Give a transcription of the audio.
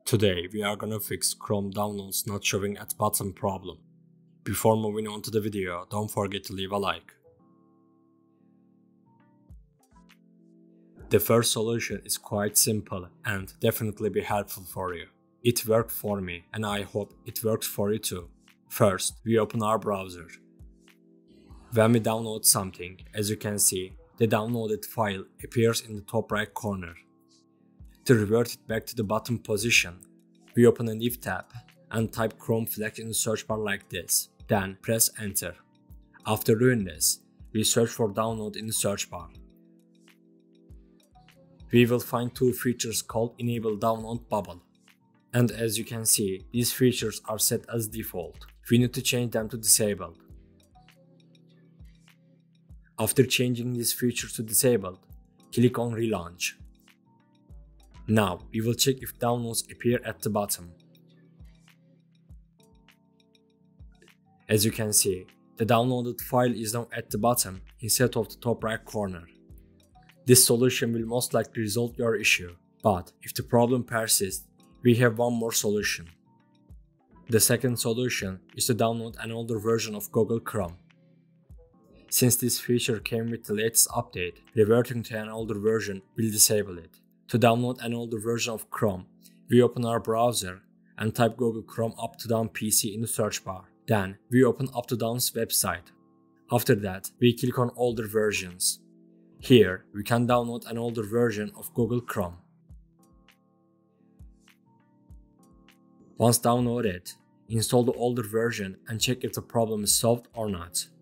Today we are gonna fix Chrome downloads not showing at bottom problem. Before moving on to the video, don't forget to leave a like. The first solution is quite simple and definitely be helpful for you. It worked for me and I hope it works for you too. First, we open our browser. When we download something, as you can see, the downloaded file appears in the top right corner. To revert it back to the bottom position, we open a new tab and type Chrome flag in the search bar like this, then press enter. After doing this, we search for download in the search bar. We will find two features called enable download bubble. And as you can see, these features are set as default. We need to change them to disabled. After changing these features to disabled, click on relaunch. Now we will check if downloads appear at the bottom. As you can see, the downloaded file is now at the bottom instead of the top right corner. This solution will most likely resolve your issue, but if the problem persists, we have one more solution. The second solution is to download an older version of Google Chrome. Since this feature came with the latest update, reverting to an older version will disable it. To download an older version of Chrome, we open our browser and type Google Chrome Up-to-Down PC in the search bar. Then, we open Up-to-Down's website. After that, we click on older versions. Here, we can download an older version of Google Chrome. Once downloaded, install the older version and check if the problem is solved or not.